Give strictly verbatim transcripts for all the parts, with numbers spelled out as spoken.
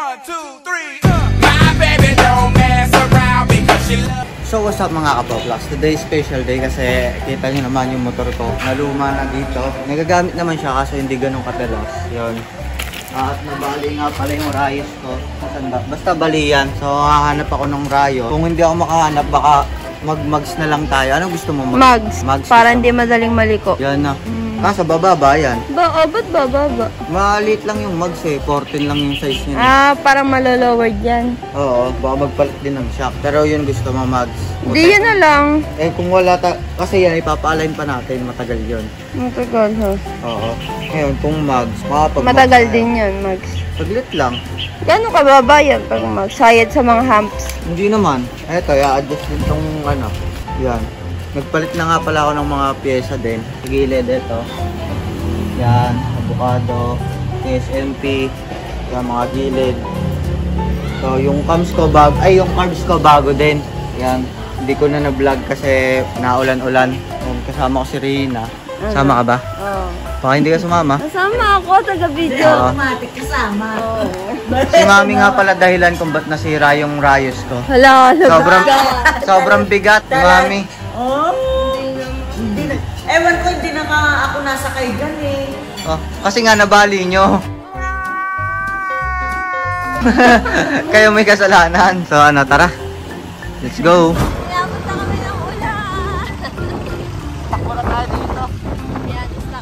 One, two, three, uh. My baby don't mess around because she loves. So what's up mga kapoplas? Today is special day kasi kita nyo naman yung motor ko. Naluma na dito. Nagagamit naman siya kaso hindi ganun katalas. Yun. At nabali nga pala yung rayos ko. Basta bali yan. So hahanap ako ng rayo. Kung hindi ako makahanap baka mag-mugs na lang tayo. Anong gusto mo? Mugs. Mugs para hindi madaling maliko. Yan na. Hmm. Kaso bababa yan. Ba, oh, ba't bababa? Maliit lang yung mugs eh. fourteen lang yung size niya. Ah, parang malolowered yan. Oo, baka magpalit din ng shock. Pero yun gusto mo mugs. Hindi yun na lang. Eh kung wala ta... Kasi yan ipapa-align pa natin. Matagal yun. Matagal ha? Oo. Ngayon kung mugs, makapag matagal din yun mugs. Saglit lang. Gano'n ka babayan pag mugs? Sayad sa mga humps? Hindi naman. Eto, i-adjust din tong ano. Yan. Nagpalit na nga pala ako ng mga pyesa din. Sa gilid, ito. Yan, avocado, S M P, yan, mga gilid. So, yung cams ko bago, ay, yung carbs ko bago din. Yan, hindi ko na na-vlog kasi naulan-ulan. Kasama ko si Rina. Sama ka ba? Oo. Baka hindi ka sumama? Kasama ako, taga-video. Automatic kasama. Si Mami nga pala dahilan kung ba't nasira yung rayos ko. Hala, hala. Sobrang, sobrang bigat, Mami. Oh, hindi na. Ewan ko, hindi na nga ako nasakay dyan eh. Oh, kasi nga nabali nyo. Kayo may kasalanan. So ano, tara. Let's go. Inabot na kami ng ulan. Takbo na tayo dito. Yan, stuck.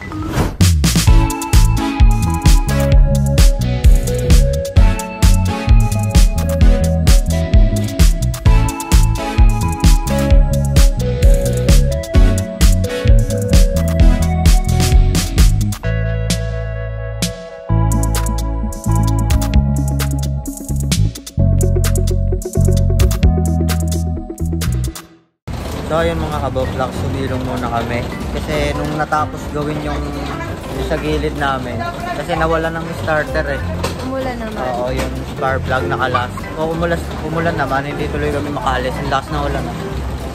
So yun mga kaboplock, subilong muna kami. Kasi nung natapos gawin yung, yung sa gilid namin, kasi nawala ng starter eh. Umulan naman. Oo, yung spark plug nakalas. O umulas, umulan naman, hindi tuloy kami makaalis. Ang lakas na ulan na.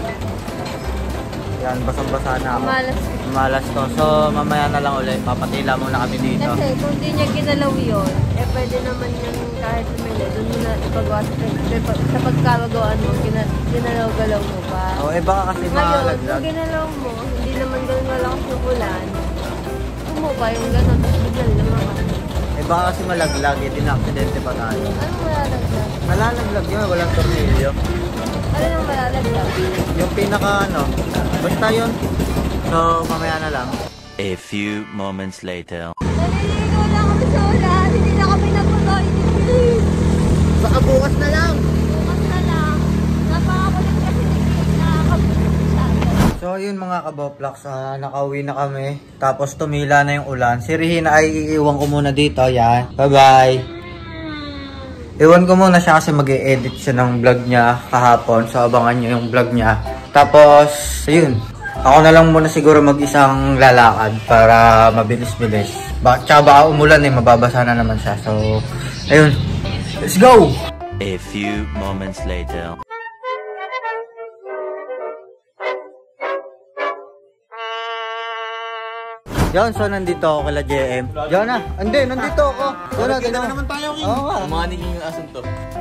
Yan, basang-basa na ako. Malas. Malas to. So mamaya na lang ulit, papatila muna kami dito. Kasi kung di niya ginalaw yun, eh pwede naman yung kahit sumili, doon mo na ipagawa sa, sa pagkawagawaan mo, gina, ginalaw-galaw mo pa. Oo, eh baka kasi ngayon, malaglag. kung ginalaw mo, hindi naman ganun malakas yung ulan, umupa yung gano'n, tapos biglang lumakas. Eh baka kasi malaglag, eh din-aksidente pa tayo. Ano malalaglag? Malalaglag yun, walang tornilyo. Ano nang malalaglag? Yung pinaka ano, basta yun. So mamaya na lang. A few moments later. Naliligo lang kami sa ulan, hindi na kami naputoy. Baka bukas na lang. Bukas na lang. Napakakulit kasi nakakabukas. So yun mga kaboploks, uh, nakauwi na kami. Tapos tumila na yung ulan. Si Rihina ay iiwan ko muna dito. Yan. Bye bye. Iwan ko muna siya kasi mag-e-edit siya ng vlog niya kahapon. So abangan nyo yung vlog niya. Tapos ayun. Ako na lang muna siguro mag-isang lalakad para mabilis-bilis. Ba tsaka baka umulan eh, mababasa na naman siya. So ayun. Let's go! A few moments later. Yon, so nandito ako kala J M. Yon na, hindi, nandito ako. Yon na, Kita na naman tayo, King. Oo nga. Mga naging asunto.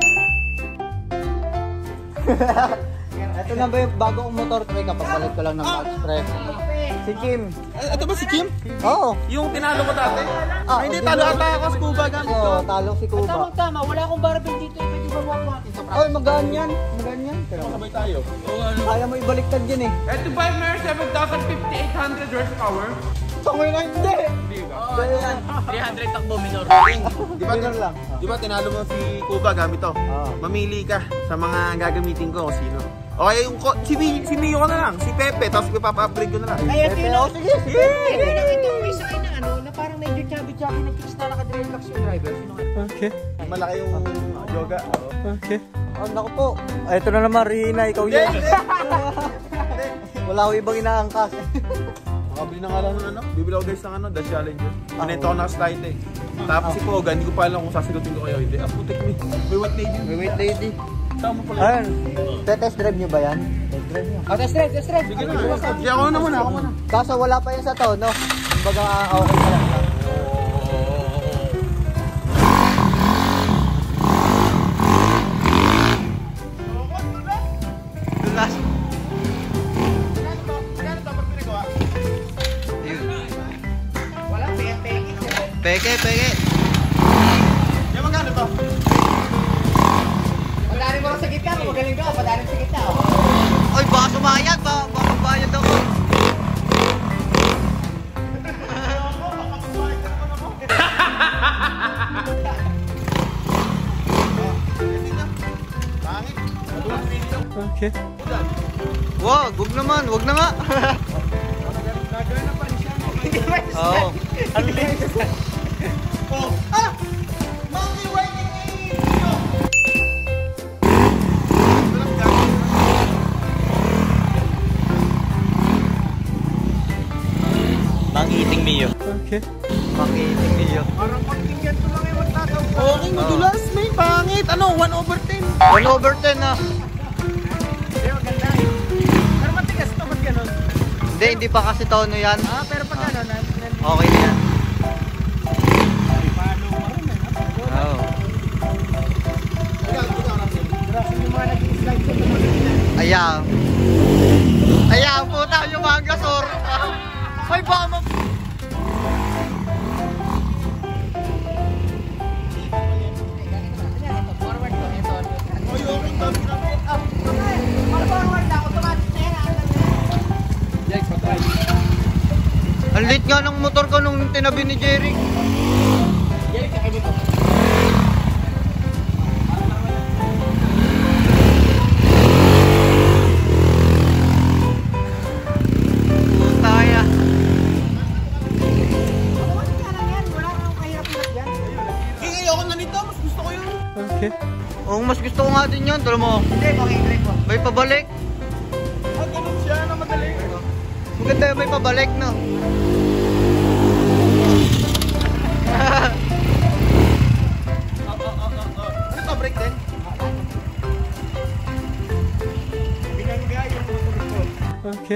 Ito na ba yung bagong motor? Teka, papalit ko lang ng express. Si Kim. Eh, ito ba si Kim? Oo. Yung tinalo ko dati? Ah, Ay, hindi, talo ata ako sa Cuba gamit ko. Oo, talo si Kuba. Tama, tama. Wala akong barbell dito. Pwede ba mo natin sa Ay, magaan yan. Magaan yan. Pero Sabay tayo. Oo, ano? kaya mo ibaliktad yun eh. Ito ba yung meron seven thousand fifty-eight hundred horsepower? Tangay na hindi. three hundred takbo minor. Di ba, Minor lang. di ba tinalo mo si Cuba gamit to? Oo. Mamili ka sa mga gagamitin ko kung sino. Okay, yung ko, si, si Mio ko na lang, si Pepe, tapos ipapa-upgrade ko na lang. Ay, ito Pepe, yun. oh, sige, sige. Ito yun ang itong may sakay na ano, na parang medyo chubby-chubby na kicks na naka-dreadlocks yung driver. Sino ka? Okay. Malaki yung yoga. Oh. Okay. Oh, naku po. Ay, ito na naman, Rina, ikaw yun. Wala ko ibang inaangkas. Makabili na nga lang ng ano, bibili ako guys ng ano, Dash Challenger. Minento ko na slide eh. Tapos si Poga, hindi ko pa alam kung sasagutin ko kayo. Hindi, ah putik mo. May white lady. May wait lady. Saan mo pala? Ayun. Test drive nyo ba yan? Test drive nyo. Oh, test drive, test drive. Sige na. Sige ako na muna, ako muna. Kaso wala pa yan sa tono. Kumbaga okay pa lang. Peke, peke. Yan magkano to? Padarin mo lang sa gitna, magaling ka, padarin sa gitna. Oy, baka sumayad, baka baka bayad ako. Okay. Wag, wag naman, wag na nga. Oo. Oh, ah! Monkey waiting Mangiting Mio. Okay. Mangiting Mio. Parang pagtinggan ko lang yung magtataw. Okay, madulas. May pangit. Ano? one over ten. one over ten na. Hindi, maganda eh. Pero matigas to. Ba't ganun? Hindi, hindi pa kasi tono yan. Ah, pero pag ano, na, Okay na yan. palo mo rin eh. Oo. Grabe yung mga nag-slide ko. Ayaw. Ayaw, puta yung mga gasor. Ay, baka ma... Ang lit nga ng motor ko nung tinabi ni Jerry. Putaya. Hey, ayoko na nito. Mas gusto ko yun. Okay. Oo, mas gusto ko nga din yun. Tala mo. Hindi, pakinggan ko. May pabalik. Ah, ganun siya na madali. Maganda yung may pabalik, no? Ano to, break din? Binangga yung motor ko. Okay.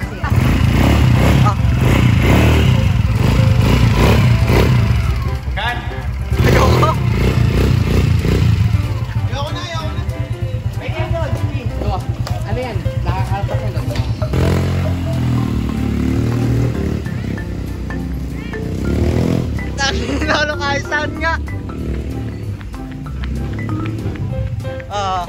Kan? Ayoko. Ayoko na, ayoko na. May yan doon, Jimmy. Ano yan? Nakakalpak ko lang. Lalo kaisan nga. Ah.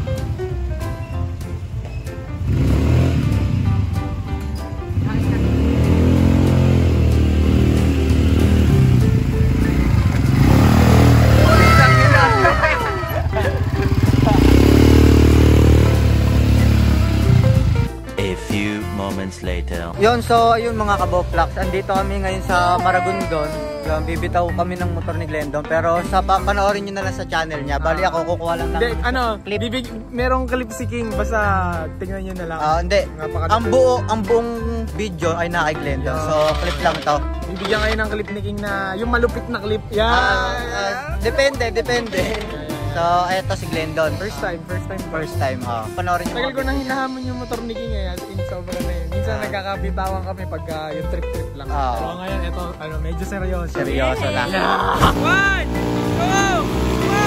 A few moments later. Yun, so ayun mga kaboflax, andito kami ngayon sa Maragondon. Yung bibitaw kami ng motor ni Glendon, pero sa panoorin nyo na lang sa channel niya. Bali ako kukuha lang ng Hindi, ano, clip. bibig, merong clip si King, basta tingnan nyo na lang. Ah, hindi. Napakaganda. Ang buo, ang buong video ay na kay Glendon. So clip lang to. Bibigyan kayo ng clip ni King na, yung malupit na clip. Yan! Ah, ah, depende, depende. So eto si Glendon. First time, first time. First time. Oh. Panoorin nyo. Tagal ko nang hinahamon yung motor ni King eh, as in sobrang na yun. Minsan Ah. nagkakabitawan kami pag uh, yung trip-trip lang. Ah. So ngayon, ito, ano, medyo seryoso. Seryoso lang. One! Go! Go!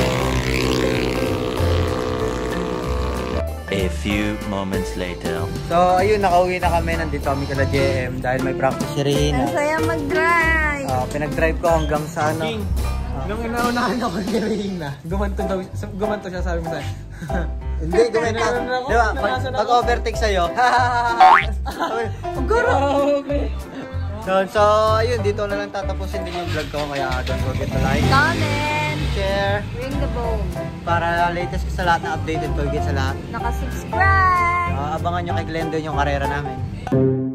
A few moments later. So ayun, nakauwi na kami. Nandito kami kala J M dahil may practice si Rina. Ang saya mag-drive. Ah, pinag-drive ko hanggang sa ano. King, nung inaunahan ako ni Rina, gumanto daw, gumanto siya, sabi mo sa'yo. Hindi, gumenta. Meron ako, Di ba? Pag, nakasan ako. pag overtake sa'yo. Guro! Okay. So, so, ayun, dito na lang tatapusin din yung vlog ko. Kaya don't forget to like, Comment. share, Ring the bell. para latest sa lahat na updated ko higit sa lahat. Naka-subscribe. Ah, abangan nyo kay Glendon yung karera namin.